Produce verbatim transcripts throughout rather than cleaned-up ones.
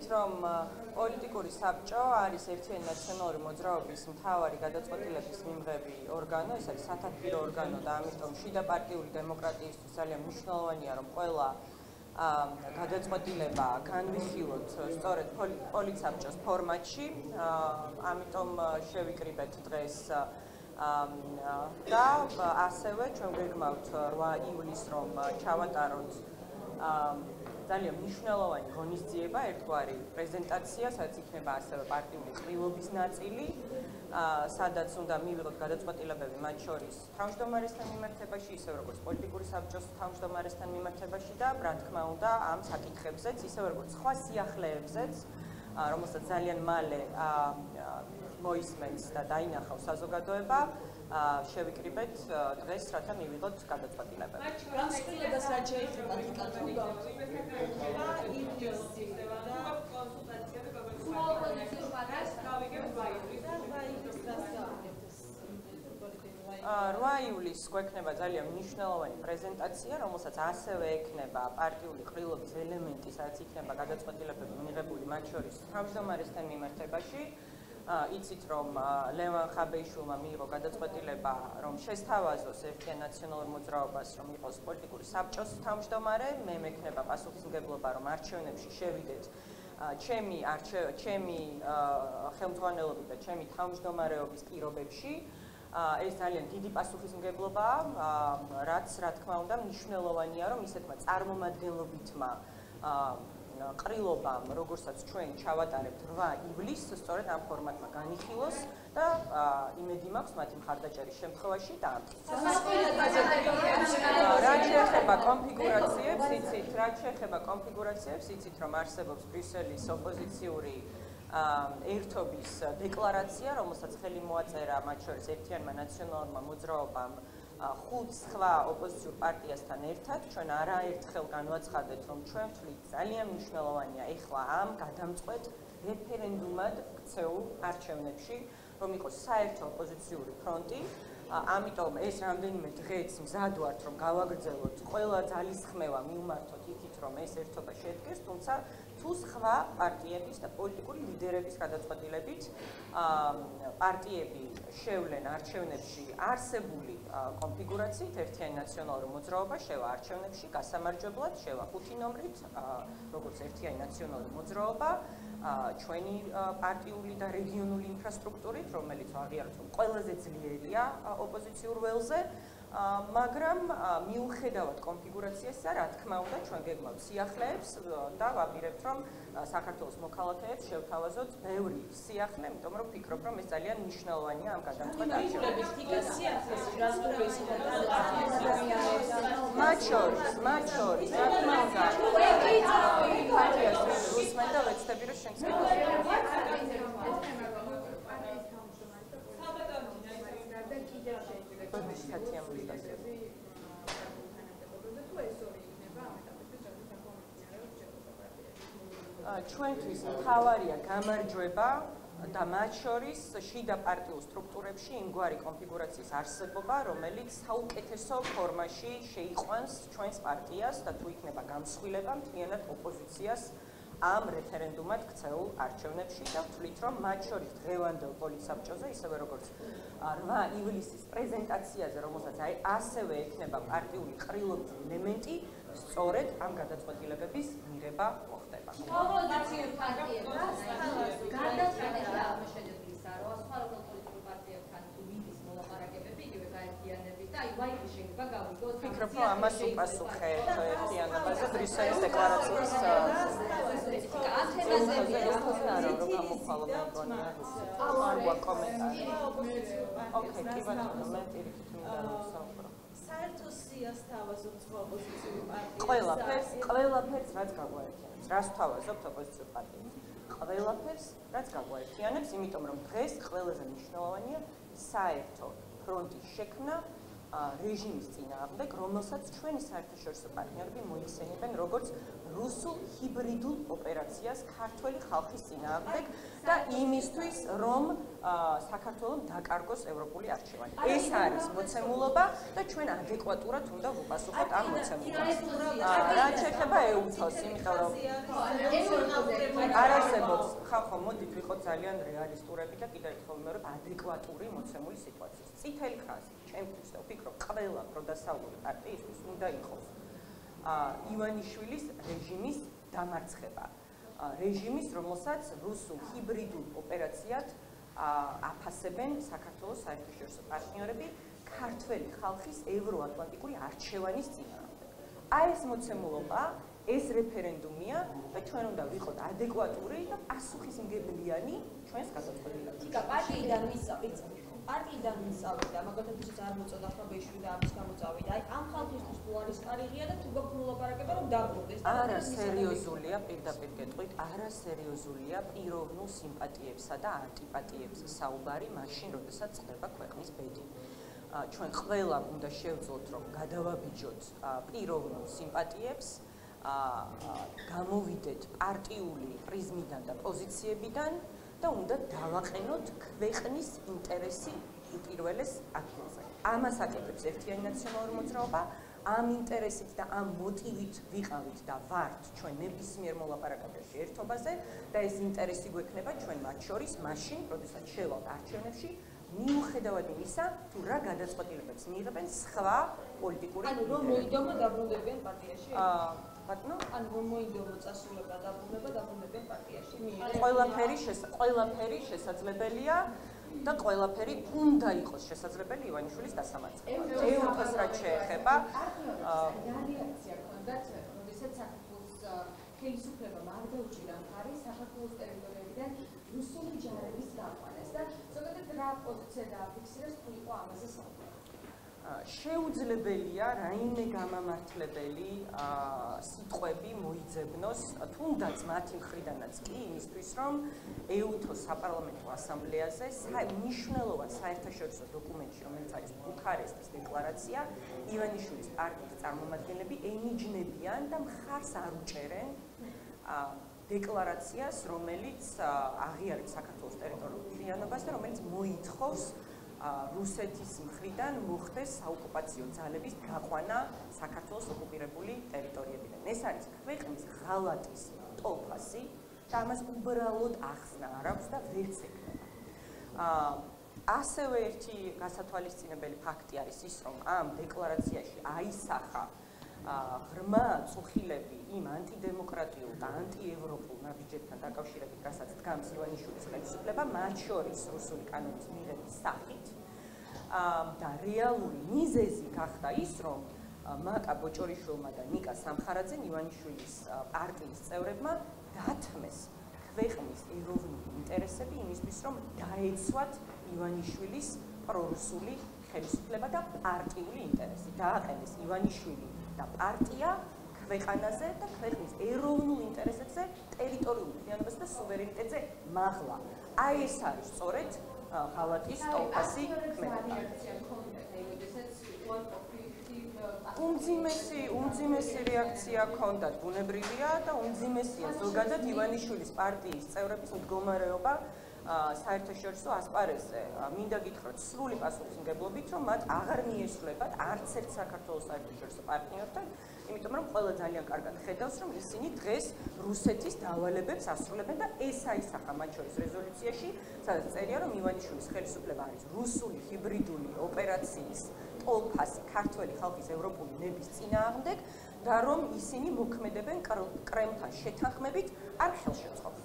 რომ პოლიტიკური საბჭო არის ერთიანი ნაციონალური მოძრაობის მთავარი გადაწყვეტილების მიმღები ორგანო, ეს არის სათათბირო ორგანო და ამიტომ შიდა პარტიული დემოკრატიისთვის ძალიან მნიშვნელოვანია, რომ ყველა გადაწყვეტილება განვიხილოთ სწორედ პოლიტსაბჭოს ფორმატში, ამიტომ შევიკრიბეთ დღეს და ასევე ჩვენ გვეგმავთ რვა ივლისს რომ ჩავატაროთ ძალიან მნიშვნელოვანი ღონისძიება, ერთგვარი პრეზენტაცია, სადაც იქნება ასევე პარტიული ყრილობის ნაწილი, სადაც უნდა მივიღოთ გადაწყვეტილებები მათ შორის თავმჯდომარესთან მიმართებაში, ისევე როგორც პოლიტიკური საბჭოს თავმჯდომარესთან მიმართებაში და რა თქმა უნდა ამ საკითხებზეც, ისევე როგორც სხვა სიახლეებზეც, რომელსაც ძალიან მალე მოისმენს და დაინახავს საზოგადოება, შევიკრიბეთ დღეს, რათა მივიღოთ გადაწყვეტილებები. განსხვავებას რაც შეიძლება დიქტატურა და იუდიოსი და კონსულტაციები გოგონების პარას გავიგებ რვა ივლისს გვექნება ძალიან მნიშვნელოვანი პრეზენტაცია, რომელსაც ასევე ექნება პარტიული ყრილობის ელემენტი, სადაც იქნება გადაწყვეტილებები მიღებული მათ შორის თავმჯდომარესთან მიმართებაში. იცით რომ ლევან ხაბეიშვილმა მიიღო გადაწყვეტილება რომ შესთავაზოს ერთიან ნაციონალურ მოძრაობას რომ იყოს პოლიტიკური საბჭოს თავმჯდომარე, მე მექნება პასუხისმგებლობა რომ არჩევნებში შევიდეთ ჩემი ჩემი ხელმძღვანელობით და ჩემი თავმჯდომარეობის პირობებში. ეს ძალიან დიდი პასუხისმგებლობაა, რაც რა თქმა უნდა მნიშვნელოვანია რომ ისეთმა წარმომადგენლობითმა ყრილობამ, როგორცაც ჩვენ ჩავატარებთ რვა ივლისს, სწორედ ამ ფორმატმა განიხილოს და იმედი მაქვს მათი მხარდაჭერის შემთხვევაში დაამტკიცოს. რაც შეეხება კონფიგურაციებს, იცით, რაც შეეხება კონფიგურაციებს, იცით, რომ არსებობს ბრიუსელის ოპოზიციური ერთობის დეკლარაცია, რომელსაც ხელი მოაწერა მათ შორის ერთიანმა ნაციონალურმა მოძრაობამ ხუთ სხვა ოპოზიციურ პარტიასთან ერთად, ჩვენ არაერთხელ განვაცხადეთ, რომ ჩვენ ვთვლით ძალიან მნიშვნელოვანია ეხლა ამ გადამწყვეტ რეფერენდუმად ქცეულ არჩევნებში, რომ იყოს საერთო ოპოზიციური ფრონტი. ამიტომ ეს რამდენიმე დღეც მზად ვართ, რომ გავაგრძელოთ ყველა ძალისხმევა მივმართოთ იქით, რომ ეს ერთობა შედგეს, თუმცა თუ სხვა პარტიების და პოლიტიკური ლიდერების გადაწყვეტილებით პარტიები შევლენ არჩევნებში არსებული კონფიგურაციით, ერთიანი ნაციონალური მოძრაობა შევა არჩევნებში გასამარჯვებლად, შევა ხუთი ნომრით, როგორც ერთიანი ნაციონალური მოძრაობა, ჩვენი პარტიული და რეგიონული ინფრასტრუქტურით, რომელიც აღიაროთ, რომ ყველაზე ძლიერია ოპოზიციურ ველზე, მაგრამ მიუხედავად კონფიგურაციისა, რა თქმა უნდა, ჩვენ გეგმავთ სიახლეებს და ვაპირებთ, რომ საქართველოს მოქალაქეებს შევთავაზოთ ბევრი სიახლე, იმიტომ რომ ვფიქრობ, რომ ეს ძალიან მნიშვნელოვანია ამ გადამწყვეტ არჩევნებში. მათ შორის, მათ შორის, რა თქმა უნდა, პარტიას უსმენ და ვეცდები, რომ შენც ჩვენთვის მთავარია გამარჯვება და მათ შორის შიდა პარტიულ სტრუქტურებში იმგვარი კონფიგურაციის არსებობა, რომელიც საუკეთესო ფორმაში შეიყვანს ჩვენს პარტიას და თუ იქნება გამსხვილება მთლიანად ოპოზიციას ამ რეფერენდუმად ქცეულ არჩევნებში და ვთვლით, რომ მათ შორის დღევანდელ პოლიტსაბჭოზე, ისევე როგორც რვა ივლისის პრეზენტაციაზე, რომელსაც ასევე ექნება პარტიული ყრილობის ელემენტი, სწორედ ამ გადაწყვეტილებების მიღება მოხდება. ოპოზიციურ პარტიებთან გადაწყვეტილება აღმოჩენებისაა, რომ სხვა როგორ პოლიტიკურ პარტიებთან თუ მიდის მოლაპარაკებები, იგივე გაერთიანებით და აი ვაიქი შეიძლება გავიგოს. ვფიქრობ, რომ ამას უპასუხეთ ერთიანობაზე ბრიუსელის დეკლარაციის ათენაზე ვიხსნა, რომ გამოხვალო მეგონია. აღარ კომენტარი. ოკეი, კი ბატონო, მე პირიქით მინდა რომ ვსაუბრო. საერთო სიას თავაზობთ სხვა ოპოზიციური პარტიებს. ყველაფერს, ყველაფერს რაც გაგვაერთიანებს. რას თავაზობთ ოპოზიციურ პარტიებს? ყველაფერს, რაც გაგვაერთიანებს, იმიტომ რომ დღეს ყველაზე მნიშვნელოვანია საერთო ფრონტის შექმნა რეჟიმის წინააღმდეგ, რომელსაც ჩვენი საერთაშორისო პარტნიორები მოიხსენებენ როგორც რუსულ ჰიბრიდულ ოპერაციას ქართველი ხალხის წინააღმდეგ და იმისთვის, რომ საქართველოს დაკარგოს ევროპული არჩევანი. ეს არის მოცემულობა და ჩვენ ადეკვატურად უნდა ვუპასუხოთ ამ მოცემულობას. რაც შეეხება ეუთოს, იმიტომ რომ არ არსებობს, ხახო, მოდით ვიყოთ ძალიან რეალისტურები და კიდევ ერთხელ ვიმეორებ, ადეკვატური მოცემული სიტუაციის. წითელი ხაზი, ჩემთვის და ვფიქრობ, ყველა პროდასავლური პარტიისთვის უნდა იყოს ივანიშვილის რეჟიმის დამარცხება. რეჟიმის, რომელსაც რუსულ ჰიბრიდულ ოპერაციად აფასებენ საქართველოს საერთაშორისო პარტნიორები ქართველი ხალხის ევროატლანტიკური არჩევანის წინააღმდეგ. აი ეს მოცემულობა, ეს რეფერენდუმია და ჩვენ უნდა ვიყოთ ადეკვატური და პასუხისმგებლიანი ჩვენს გადაწყვეტილებაში. თიკა პარტიიდან ვისწავლით. პარტიიდან ვისწავლით, მაგალითად ის არ მოწოდა ხაბეიშვილი და ამის გამოწავიდა. აი ამ ხალხისთვის თუ არის კარიღია და თუ გაქვთ მოლაპარაკება რომ დაბრუნდეს. არა სერიოზულია, პირდაპირ გეტყვით, არა სერიოზულია პიროვნულ სიმპათიებსა და ანტიპათიებზე საუბარი მაშინ, როდესაც ხდება ქვეყნის ბედი. ჩვენ ყველამ უნდა შევძლოთ, რომ გადავაბიჯოთ პიროვნულ სიმპათიებს, გამოვიდეთ პარტიული პრიზმიდან და პოზიციებიდან და უნდა დავაყენოთ ქვეყნის ინტერესი უპირველეს ადგილზე. ამას აკეთებს ერთიანი ნაციონალური მოძრაობა, ამ ინტერესით და ამ მოტივით ვიყავით და ვართ ჩვენ ნებისმიერ მოლაპარაკებაში ერთობაზე და ეს ინტერესი გვექნება ჩვენ მათ შორის მაშინ, როდესაც შევალთ არჩევნებში, მიუხედავად იმისა, თუ რა გადაწყვეტილებებს მიიღებენ სხვა პოლიტიკური ანუ რომ მოიდომა დაბრუნდებიან პარტიაში? ბატონო, ანუ რომ მოიდომა წასულება დაბრუნება დაბრუნდებიან პარტიაში? ყველაფერი ყველაფერი შესაძლებელია და ყველაფერი უნდა იყოს შესაძლებელი ივანიშვილის დასამარცხებლად. ეუთოს რაც შეეხება რეაქცია ქონდათ, როდესაც საქართველოს ხელისუფლებამ არ დაუჭირა მხარი საქართველოს ტერიტორიებიდან რუსული ჯარების გაყვანას და ზოგადად რა პოზიცია დააფიქსირეს, თუ იყო ამაზე საუბარი? შეუძლებელია რაიმე გამამართლებელი სიტყვები მოიძებნოს, თუნდაც მათი მხრიდანაც კი იმისთვის, რომ ეუთოს საპარლამენტო ასამბლეაზე მნიშვნელოვან საერთაშორისო დოკუმენტში, რომელიც არის ბუქარესტის დეკლარაცია, ივანიშვილის პარტიის წარმომადგენლები ენიჯნებიან და მხარს არ უჭერენ დეკლარაციას, რომელიც აღიარებს საქართველოს ტერიტორიულ მთლიანობას და რომელიც მოითხოვს რუსეთის მხრიდან მოხდეს საოკუპაციო ძალების გაყვანა საქართველოს ოკუპირებული ტერიტორიებიდან. ეს არის ქვეყნის ღალატის ტოლფასი და ამას უბრალოდ ახსნა არ აქვს და ვერც ექნება. ასევე ერთი გასათვალისწინებელი ფაქტი არის ის, რომ ამ დეკლარაციაში აისახა ღრმა წუხილები იმ ანტიდემოკრატიულ და ანტიევროპულ ნაბიჯებთან დაკავშირებით, რასაც დგამს ივანიშვილის ხელისუფლება, მათ შორის რუსული კანონის მიღების სახით. და რეალური მიზეზი გახდა ის, რომ მაკა ბოჭორიშვილმა და ნიკა სამხარაძემ ივანიშვილის პარტიის წევრებმა დათმეს ქვეყნის ეროვნული ინტერესები იმისთვის, რომ დაეცვათ ივანიშვილის პრორუსული ხელისუფლება და პარტიული ინტერესი. დააყენეს ივანიშვილი და პარტია ქვეყანაზე და ქვეყნის ეროვნულ ინტერესებზე, ტერიტორიულ მთლიანობაზე და სუვერენიტეტზე მაღლა. აი ეს არის სწორედ ღალატის ტოლფასი ქმედება. უმძიმესი უმძიმესი რეაქცია ჰქონდათ, ბუნებრივია და უმძიმესია ზოგადად ივანიშვილის პარტიის წევრების მდგომარეობა საერთაშორისო ასპარეზზე. მინდა გითხრათ სრული პასუხისმგებლობით, რომ მათ აღარ მიესწრებათ არც ერთ საქართველოს საერთაშორისო პარტნიორთან, იმიტომ რომ ყველა ძალიან კარგად ხედავს, რომ ისინი დღეს რუსეთის დავალებებს ასრულებენ და ეს აისახა მათ შორის რეზოლუციაში, სადაც წერია, რომ ივანიშვილის ხელისუფლება არის რუსული ჰიბრიდული ოპერაციის ტოლფასი ქართველი ხალხის ევროპული ნების წინააღმდეგ და რომ ისინი მოქმედებენ კრემლთან შეთანხმებით არ ხელშეწყობს.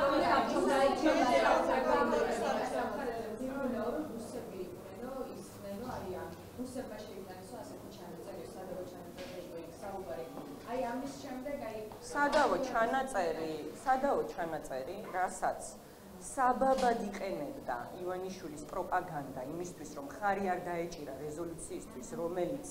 აი ამის შემდეგ აი სადავო ჩანაწერი, სადავო ჩანაწერი, რასაც საბაბად იყენებდა ივანიშვილის პროპაგანდა იმისთვის, რომ ხარი არ დაეჭირა რეზოლუციისთვის, რომელიც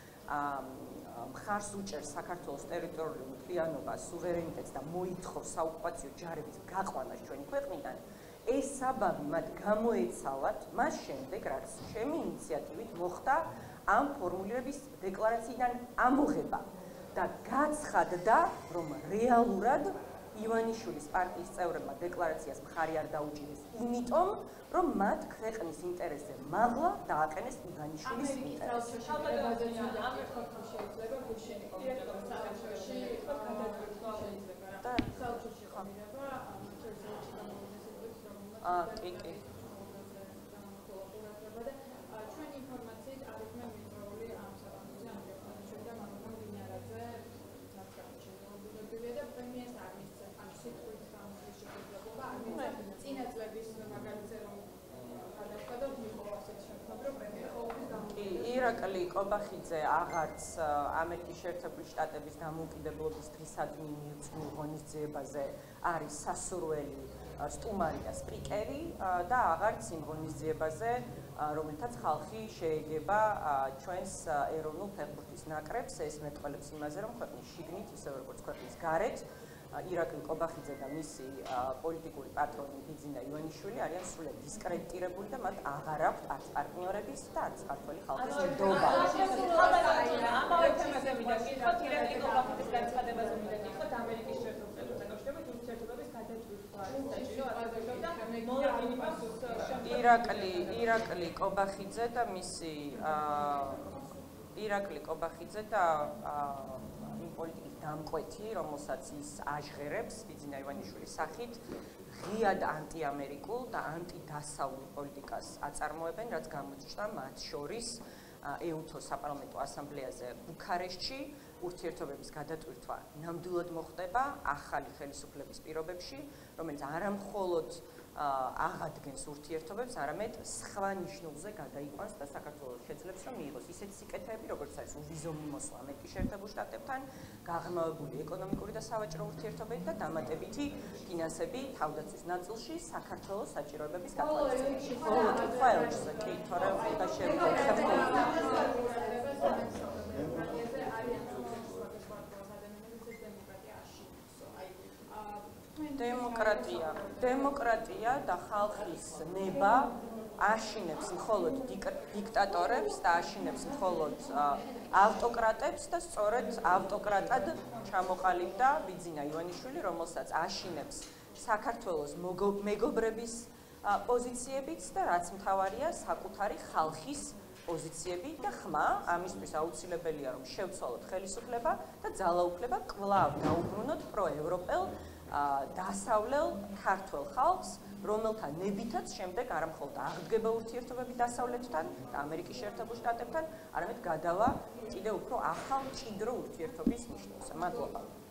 მხარს უჭერს საქართველოს ტერიტორიულ მთლიანობას, სუვერენიტეტს და მოითხოვს საოკუპაციო ჯარების გაყვანას ჩვენი ქვეყნიდან, ეს საბაბი მათ გამოეცალათ მას შემდეგ, რაც ჩემი ინიციატივით მოხდა ამ ფორმულირების დეკლარაციიდან ამოღება. და გაცხადდა, რომ რეალურად ივანიშვილის პარტიის წევრებმა დეკლარაციას მხარი არ დაუჭირეს, იმიტომ რომ მათ ქვეყნის ინტერესზე მაღლა დააყენეს ივანიშვილის ინტერესს. აა, კი, კი. ჩვენი ინფორმაციით არ იქნა მიწვეული ამ საკითხზე ამ დეკლარაციაზე და მაგრამ დინარაძე და პრემიერს არ მისცემ ამ სიტყვით გამოსვლის შესაძლებლობა არ მისცემ წინა წლების მაგალითზე რომ გადავხადოთ იყო ასეთი შემთხვევა რომ პრემიერ ყოველთვის გამოსვლის ირაკლი კობახიძე აღარც ამერიკის შეერთებული შტატების დამოუკიდებლობის დღისადმი მიუწვიულ ღონისძიებაზე არის სასურველი სტუმარი და სპიკერი და აღარც იმ ღონისძიებაზე რომელთაც ხალხი შეეგება ჩვენს ეროვნულ ფეხბურთის ნაკრებს ეს მეტყველებს იმაზე რომ ქვეყნის შიგნით ისევე როგორც ქვეყნის გარეთ ირაკლი კობახიძე და მისი პოლიტიკური პატრონი ბიძინა ივანიშვილი არიან სრულად დისკრედიტირებული და მათ აღარ აქვთ არც პარტნიორების და არც ქართველი ხალხის ნდობა. ამავე თემაზე მინდა გითხრათ ირაკლი კობახიძის განცხადებაზე მინდა გითხრათ ამერიკის შეერთებული შტატების ურთიერთობების გადაჭრილვა არის საჭირო ადრესობდა ირაკლი ირაკლი კობახიძე და მისი ირაკლი კობახიძე და იმ პოლიტიკის დამკვეთი, რომელსაც ის აჟღერებს ბიძინა ივანიშვილის სახით, ღიად ანტიამერიკულ და ანტიდასავლურ პოლიტიკას აწარმოებენ, რაც გამოჩნდა მათ შორის ეუთოს საპარლამენტო ასამბლეაზე ბუქარესტში ურთიერთობების გადატვირთვა ნამდვილად მოხდება ახალი ხელისუფლების პირობებში, რომელიც არა მხოლოდ აღადგენს ურთიერთობებს, არამედ სხვა ნიშნულზე გადაიყვანს და საქართველოს შეძლებს, რომ მიიღოს ისეთი სიკეთეები, როგორც არის უვიზო მიმოსვლა ამერიკის შეერთებულ შტატებთან, გაღრმავებული ეკონომიკური და სავაჭრო ურთიერთობები და დამატებითი ფინანსები თავდაცვის ნაწილში საქართველოს საჭიროებების გათვალისწინებაში. ბოლო კითხვა ელჩზე, კი, თორემ და დემოკრატია დემოკრატია და ხალხის ნება აშინებს მხოლოდ დიქტატორებს და აშინებს მხოლოდ ავტოკრატებს და სწორედ ავტოკრატად ჩამოყალიბდა ბიძინა ივანიშვილი, რომელსაც აშინებს საქართველოს მეგობრების პოზიციებიც და რაც მთავარია საკუთარი ხალხის პოზიციები და ხმა ამისთვის აუცილებელია რომ შევცვალოთ ხელისუფლება და ძალაუფლება კვლავ დაუბრუნოთ პროევროპელ დასავლელ ქართველ ხალხს, რომელთა ნებითაც შემდეგ არა მხოლოდ აღდგება ურთიერთობები დასავლეთთან და ამერიკის შეერთებულ შტატებთან, არამედ გადავა კიდევ უფრო ახალ მჭიდრო ურთიერთობის ნიშნულზე. მადლობა.